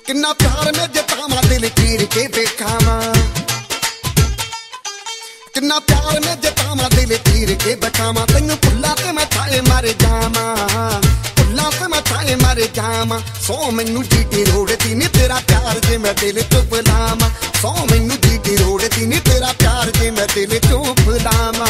किन्ना प्यार में जतावा दिल चीर के देखावा, किन्ना प्यार में जतावा दिल चीर के दिखावा। तेन भुला ते मैं थाए मर जावा, भुला ते मैं थाए मर जावा। सौ मैनू जीटी रोड़ती नी तेरा प्यार जे मैं दिल चो भुलावा, सौ मैनू जीटी रोड़ती नी तेरा प्यार जे मैं दिल चो भुलावा।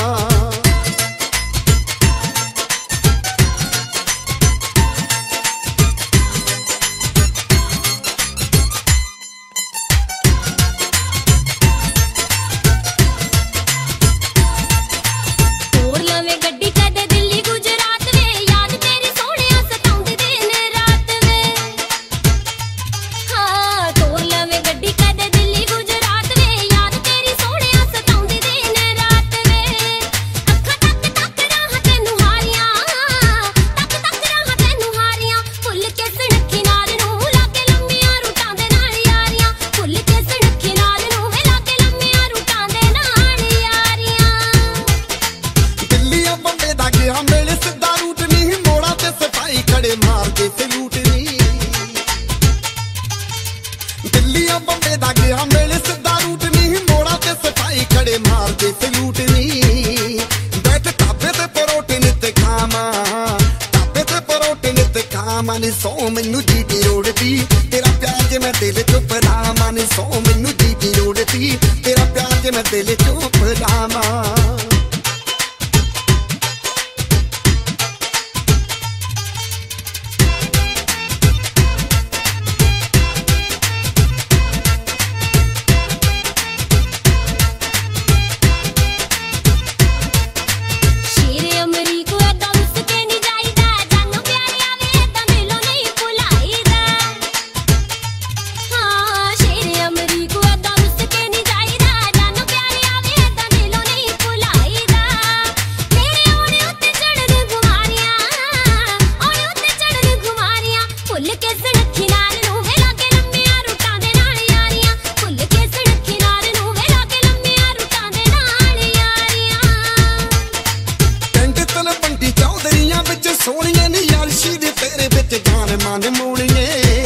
दिल्लिया बंबे दा गया मेले सीधा रूट नहीं, मोड़ा ते सफाई खड़े मार दे सलूट नहीं। बैठ ढाबे ते परोठे नित खावा, ढाबे ते परोठे नित खावा। नी सौ मैनू जीटी रोड़ती तेरा प्यार जे मैं दिल चो भुलावा, नी सौ मैनू जीटी रोड़ती तेरा प्यार जे मैं दिल चो भुलावा। सोनिए नी यारशी दे तेरे बिच जान मान मोड़िए,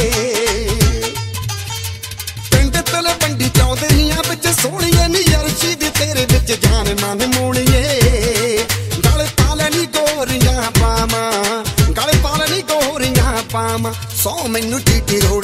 पिंड तले बंडी चौधरियां बिच सोनिए नी यारशी दे तेरे बिच जान मान मोड़िए। गल पालनी गोरियां पावा, गल पालनी गोरियां पावा। सौ मैनू जीटी रोड़